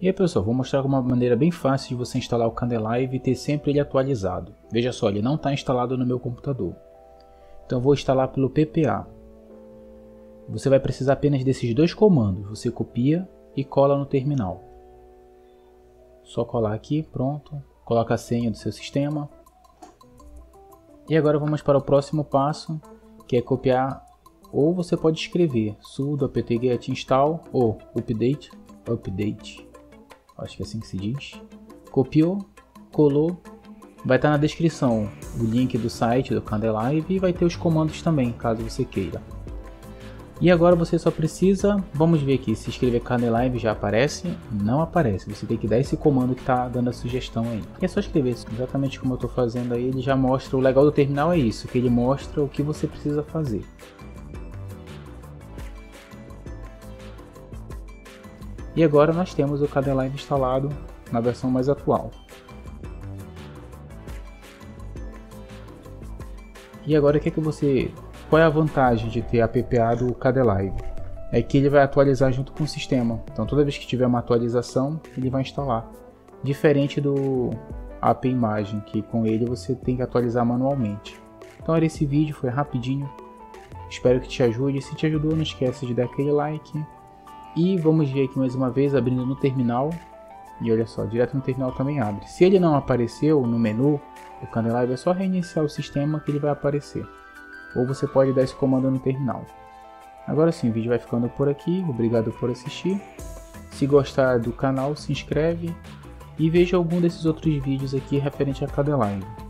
E aí pessoal, vou mostrar uma maneira bem fácil de você instalar o Kdenlive e ter sempre ele atualizado. Veja só, ele não está instalado no meu computador. Então eu vou instalar pelo PPA. Você vai precisar apenas desses dois comandos. Você copia e cola no terminal. Só colar aqui, pronto. Coloca a senha do seu sistema. E agora vamos para o próximo passo, que é copiar, ou você pode escrever sudo apt-get install ou update, acho que é assim que se diz. Copiou, colou, vai estar na descrição o link do site do Kdenlive e vai ter os comandos também, caso você queira. E agora você só precisa, vamos ver aqui, se escrever Kdenlive já aparece? Não aparece, você tem que dar esse comando que está dando a sugestão aí. E é só escrever exatamente como eu estou fazendo aí, ele já mostra, o legal do terminal é isso, que ele mostra o que você precisa fazer. E agora nós temos o Kdenlive instalado na versão mais atual. E agora qual é a vantagem de ter a PPA do Kdenlive? É que ele vai atualizar junto com o sistema. Então toda vez que tiver uma atualização, ele vai instalar. Diferente do AP Imagem, que com ele você tem que atualizar manualmente. Então era esse vídeo, foi rapidinho. Espero que te ajude. Se te ajudou, não esquece de dar aquele like. E vamos ver aqui mais uma vez, abrindo no terminal. E olha só, direto no terminal também abre. Se ele não apareceu no menu do Kdenlive, é só reiniciar o sistema que ele vai aparecer. Ou você pode dar esse comando no terminal. Agora sim, o vídeo vai ficando por aqui. Obrigado por assistir. Se gostar do canal, se inscreve. E veja algum desses outros vídeos aqui referente a Kdenlive.